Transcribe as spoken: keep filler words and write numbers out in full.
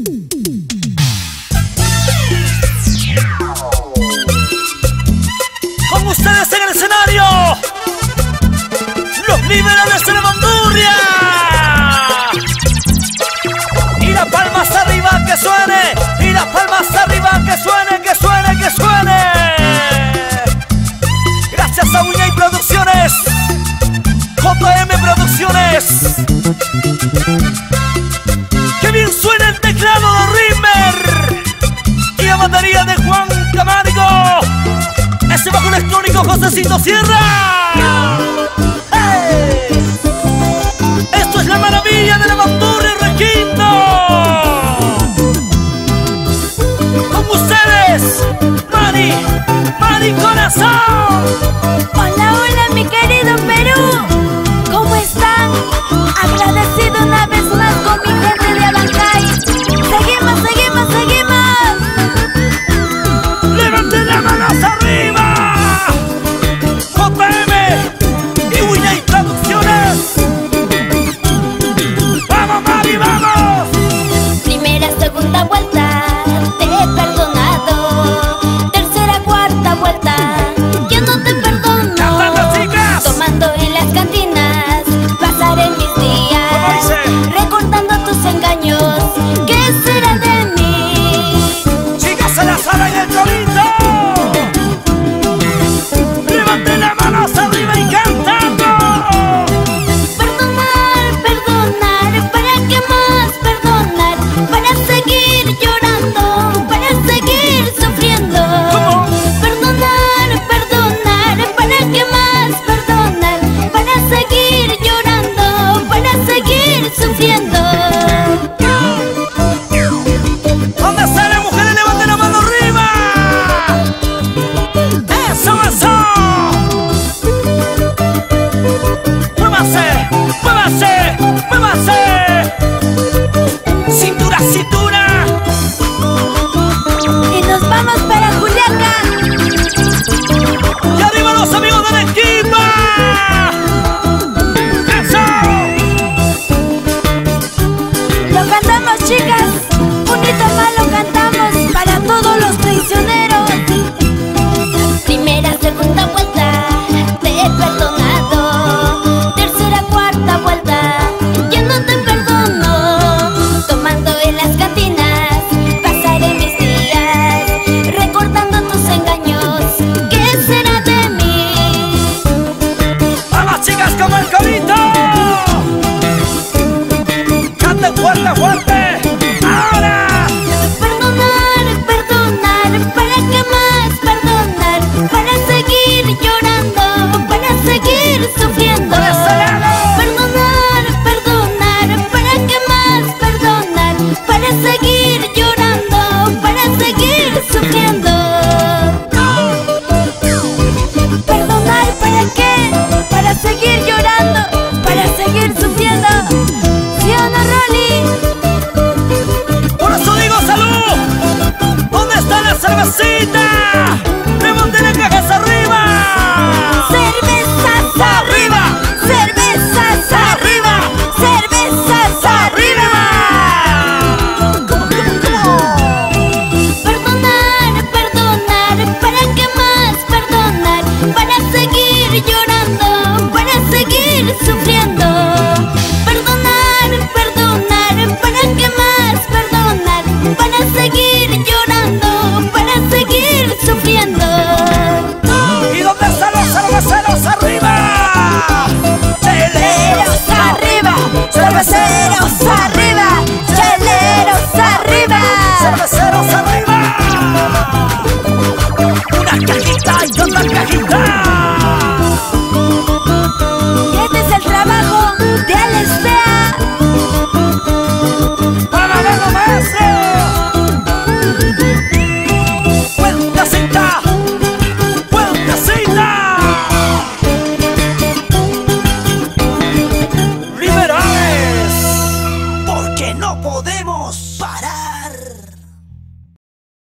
Con ustedes en el escenario, los liberales de la bandurria. Y las palmas arriba que suene, y las palmas arriba que suene, que suene, que suene. Gracias a Uñay Producciones, J M Producciones. Que bien suena el teclado de Rimmer y la batería de Juan Camargo. Ese bajo electrónico Josecito Sierra. ¡Hey! Esto es la maravilla de la bandurria y requinto. Con ustedes, Mari, Mari Corazón. Hola, hola mi querido Perú. ¿Cómo están? Agradecido una vez más con mi gente de Abancay. Seguimos, seguimos, seguimos. ¡Levanten las manos arriba! J M y Uñay Producciones. ¡Vamos, Mari, vamos! Primera, segunda vuelta, te he perdonado. Tercera, cuarta vuelta, yo no te perdono. ¡Cantando, chicas! Tomando en las cantinas, pasaré mis días recordando tus engaños. ¿Qué será de mí? ¡Chicas en la sala y el corito! ¡Levanten las manos arriba y cantando! Perdonar, perdonar, ¿para qué más perdonar? Para seguir llorando, para seguir sufriendo. ¿Cómo? Perdonar, perdonar, ¿para qué más perdonar? Para seguir llorando, para seguir sufriendo. ¿Dónde están las mujeres? ¡Levanten la mano arriba! ¡Eso, eso! ¡Muévase! ¡Muévase! ¡Muévase! ¡Cintura, cintura! Y nos vamos para Juliaca. ¡Y arriba los amigos de la equipa! ¡Eso! Lo cantamos, chicas. Bonito más lo cantamos para todos los traicioneros. Primera, segunda vuelta, te he perdonado. Tercera, cuarta vuelta, yo no te perdono. Tomando en las cantinas, pasaré mis días recordando tus engaños. ¿Qué será de mí? ¡Vamos, chicas, como el corito! ¡Canten fuerte, fuerte!